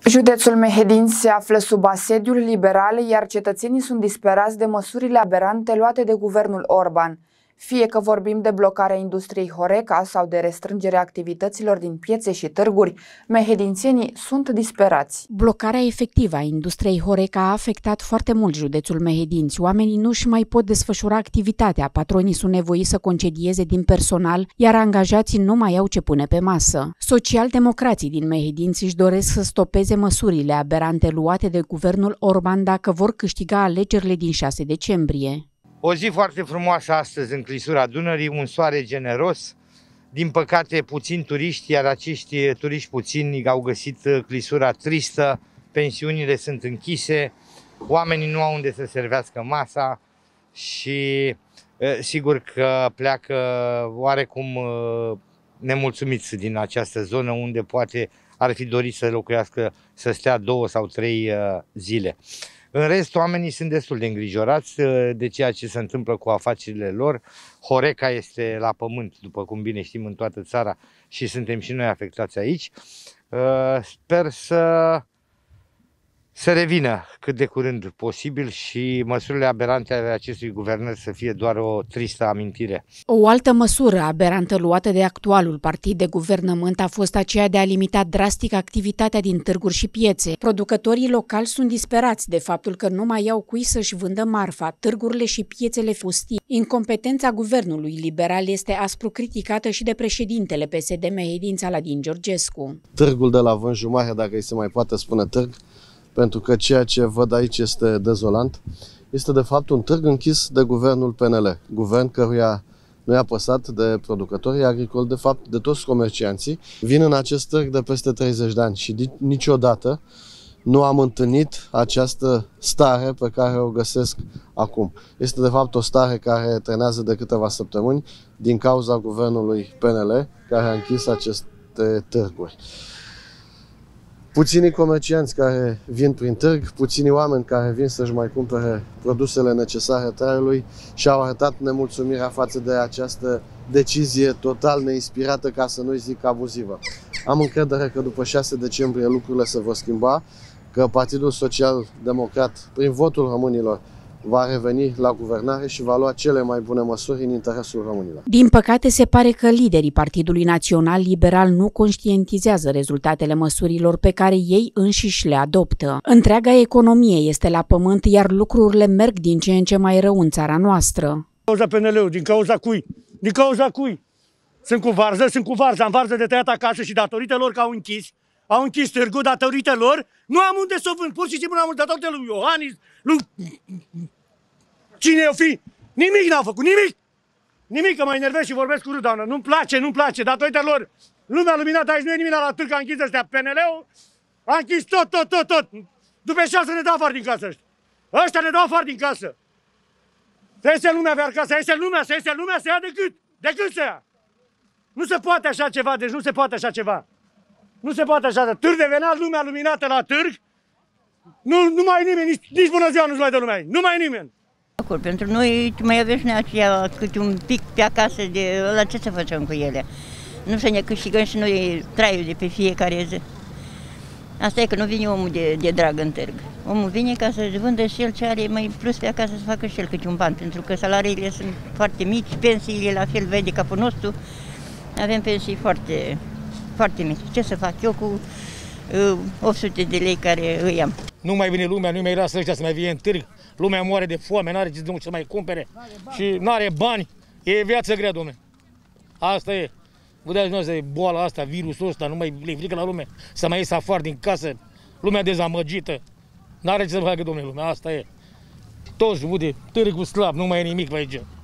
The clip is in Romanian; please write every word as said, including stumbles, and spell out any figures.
Județul Mehedin se află sub asediul liberal, iar cetățenii sunt disperați de măsurile aberante luate de guvernul Orban. Fie că vorbim de blocarea industriei Horeca sau de restrângerea activităților din piețe și târguri, mehedințenii sunt disperați. Blocarea efectivă a industriei Horeca a afectat foarte mult județul Mehedin. Oamenii nu își mai pot desfășura activitatea, patronii sunt nevoiți să concedieze din personal, iar angajații nu mai au ce pune pe masă. Social-democrații din Mehedin își doresc să stopeze măsurile aberante luate de guvernul Orban dacă vor câștiga alegerile din șase decembrie. O zi foarte frumoasă astăzi în clisura Dunării, un soare generos. Din păcate puțini turiști, iar acești turiști puțini au găsit clisura tristă, pensiunile sunt închise, oamenii nu au unde să servească masa și sigur că pleacă oarecum nemulțumiți din această zonă unde poate ar fi dorit să locuiască, să stea două sau trei zile. În rest, oamenii sunt destul de îngrijorați de ceea ce se întâmplă cu afacerile lor. Horeca este la pământ, după cum bine știm, în toată țara și suntem și noi afectați aici. Sper să se revină cât de curând posibil și măsurile aberante ale acestui guvernări să fie doar o tristă amintire. O altă măsură aberantă luată de actualul partid de guvernământ a fost aceea de a limita drastic activitatea din târguri și piețe. Producătorii locali sunt disperați de faptul că nu mai au cui să-și vândă marfa, târgurile și piețele pustii. Incompetența guvernului liberal este aspru criticată și de președintele P S D Mehedin, Saladin Georgescu. Târgul de la Vânju Mare, dacă îi se mai poate spune târg, pentru că ceea ce văd aici este dezolant, este de fapt un târg închis de guvernul P N L, guvern căruia nu i-a păsat de producătorii agricoli, de fapt de toți comercianții. Vin în acest târg de peste treizeci de ani și niciodată nu am întâlnit această stare pe care o găsesc acum. Este de fapt o stare care trenează de câteva săptămâni din cauza guvernului P N L care a închis aceste târguri. Puținii comercianți care vin prin târg, puținii oameni care vin să-și mai cumpere produsele necesare traiului și-au arătat nemulțumirea față de această decizie total neinspirată, ca să nu-i zic abuzivă. Am încredere că după șase decembrie lucrurile se vor schimba, că Partidul Social Democrat, prin votul românilor, va reveni la guvernare și va lua cele mai bune măsuri în interesul românilor. Din păcate, se pare că liderii Partidului Național Liberal nu conștientizează rezultatele măsurilor pe care ei înșiși le adoptă. Întreaga economie este la pământ, iar lucrurile merg din ce în ce mai rău în țara noastră. Din cauza P N L-ului, din cauza cui? Din cauza cui? Sunt cu varză, sunt cu varză, am varză de tăiat acasă și datorită lor că au închis, au închis târgul, datorită lor, nu am unde să o vând, pur și simplu nu am unde, datorită lui Iohannis, lui... Cine o fi? Nimic n-au făcut, nimic! Nimic, că mă enervez și vorbesc cu râd, doamnă. Nu-mi place, nu-mi place, datorită lor. Lumea luminată aici, nu e nimic la târg, a închis ăștia. P N L-ul a închis tot, tot, tot, tot. După șase ne dau afară din casă ăștia. Ăștia ne dau afară din casă. Să iese lumea pe acasă, să iese lumea, să iese lumea, să ia decât. Decât să ia. Nu se poate așa ceva, deci nu se poate așa ceva. Nu se poate așa. Târg de venea lumea luminată la târg. Nu, nu mai e nimeni, nici, nici bună ziua nu-ți mai dă lumea aici. Nu mai e nimeni. Pentru noi mai avem și noi aceea câte un pic pe acasă, de la ce să facem cu ele? Nu să ne câștigăm și noi traiul de pe fiecare zi. Asta e că nu vine omul de, de drag în târg. Omul vine ca să-și vândă și el ce are mai plus pe acasă, să facă și el câte un ban, pentru că salariile sunt foarte mici, pensiile la fel, vede capul nostru, avem pensii foarte, foarte mici. Ce să fac eu cu uh, opt sute de lei care îi am? Nu mai vine lumea, nu mai lasă ăștia să mai vie în târg. Lumea moare de foame, n-are ce să mai cumpere și n-are bani. E viață grea, dom'le. Asta e. Vedeți noastră, boala asta, virusul ăsta, nu mai le frică la lume să mai ies afară din casă. Lumea dezamăgită. N-are ce să facă, dom'le, lumea. Asta e. Toți, uite, târgul slab, nu mai e nimic pe aici.